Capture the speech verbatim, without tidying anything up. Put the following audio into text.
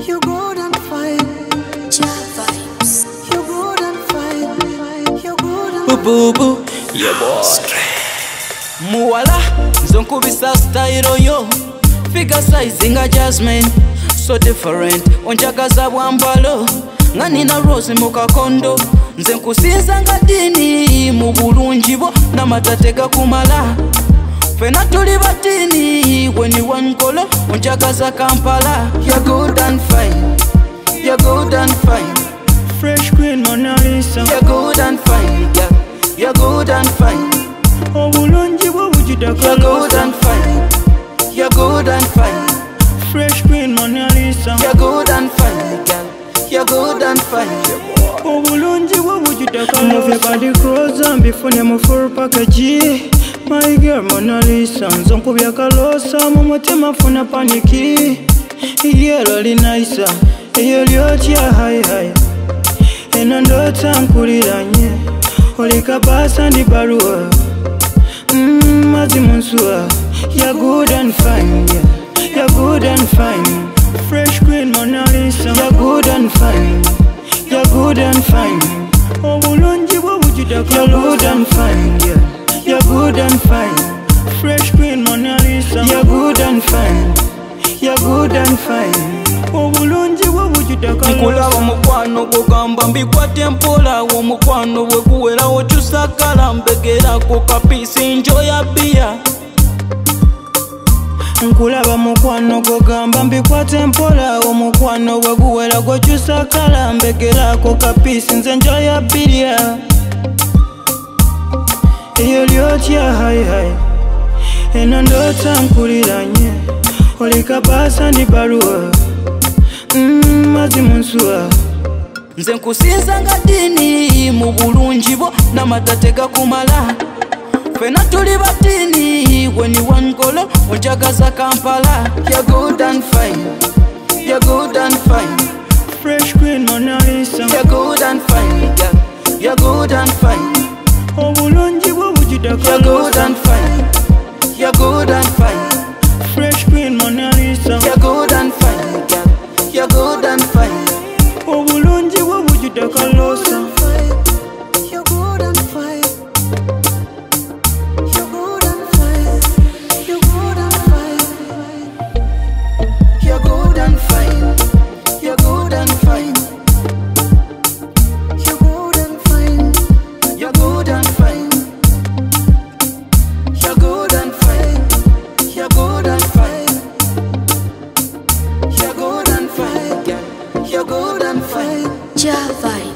You good and fine. Ja vibes. You good and fine. You good and fine. Boo boo, yeah boy. Muwala, zonkubisa style yo. Figure size nga Jasmine, so different. Onjagaza bwambalo, nga nina rose mukakondo. Nze nkusinza nga dini mu bulungi bwo n'amatate gakumala. Fena tuli batini weni wankolo onjagaza Kampala. You're good and fine. You're good and fine. Fresh Queen Mona Lisa. You're good and fine, yeah. You're good and fine. Obulungi bwo bujidako. You're good and fine. You're good and fine. Fresh Queen Mona Lisa. You're good and fine, yeah. You're good and fine. Obulungi bwo bujidako. Move your body closer and before you full package. My girl Mona Lisa. Nzonkubya kalosa mu mutima funa paniki. Yellow li nice. Eyo lyotya high high. Eno ndota nkuliranye. Olika basa ndi baruwa. Mmm, mazi munsuwa. You're good and fine, yeah. You're good and fine. Fresh Queen Mona Lisa. You're good and fine. You're good and fine. Obulungi bwo bujidako. You're good and fine, yeah. You're good and fine. Fresh Queen Mona Lisa. You're good and fine. You're good and fine. Obulungi bwo bujidako. Nkulaba mukwano gogamba mbikwate mpola wo mukwano bwe guwera okyusa kala mbegerako kapisi njoya bia. Nkulaba mukwano gogamba mbikwate mpola wo mukwano bwe guwera okyusa kala mbegerako kapisi nze njoya bia. Eyo lyotya high high. Eno ndota nkuliranye. Olika basa ndi baruwa. Mmm, mazi munsuwa. Nze nkusinza nga dini mu bulungi bwo n'amatate gakumala. Fena tuli batini weni wankolo onjagaza Kampala. You're good and fine. You're good and fine. Fresh Queen Mona Lisa. You're good and fine, yeah. You're good and fine. Obulungi bwo bujidako. You're good and fine. You're good and fine. Fresh Queen Mona Lisa. You're good and fine, yeah. You're good and fine. Obulungi bwo bujidako losa. You're good and fine. You're good and fine. You're good and fine. You're good and fine. You're good and fine. You're good and fine. You're good and fine. You're good and fine. You're good and fine. You're good and fine. You're good and fine. Ja vibes.